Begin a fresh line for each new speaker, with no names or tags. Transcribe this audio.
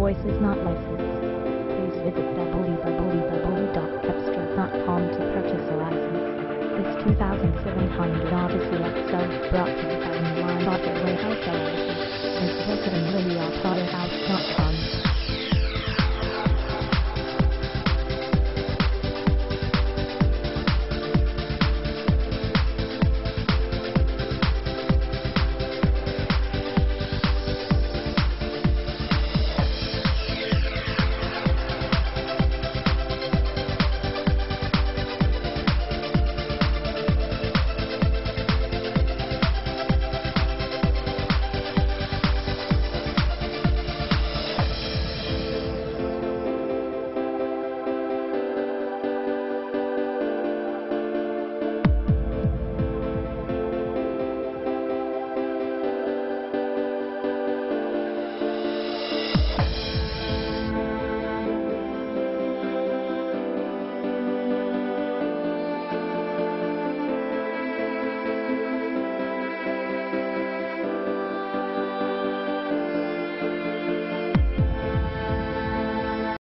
voice is not licensed. Please visit www.cepstral.com to purchase a license. This 2700 Odyssey XL brought to you by Milan Auto Warehouse LLC. Visit us at AmeliaAutoWarehouse.com.